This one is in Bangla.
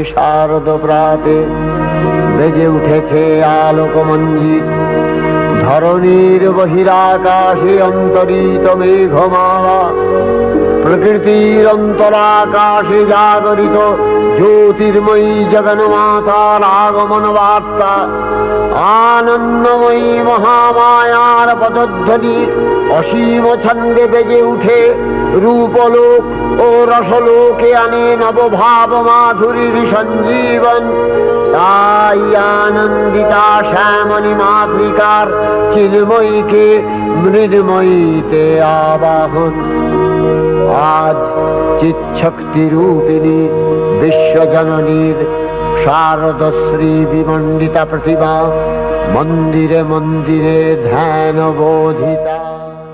শারদ প্রাতে বেজে উঠেছে আলোকমঞ্জিত। ধরণীর বহিরাকাশে অন্তরিত মেঘমালা, প্রকৃতির অন্তরাকাশে জাগরিত জ্যোতির্ময়ী জগন্মাতার আগমন বার্তা। আনন্দময়ী মহামায়ার পদধ্বনি অসীম ছন্দে বেজে উঠে রূপলোক ও রসলোকে আনে নবভাব মাধুরীর সঞ্জীবন। তাই আনন্দিতা শ্যামণী মাতৃকার চিন্ময়ীকে মৃন্ময়ীতে আবাহন। আজ চিৎশক্তি রূপিণী বিশ্বজননীর শারদশ্রী বিমণ্ডিতা প্রতিমা মন্দিরে মন্দিরে ধ্যান বোধিতা।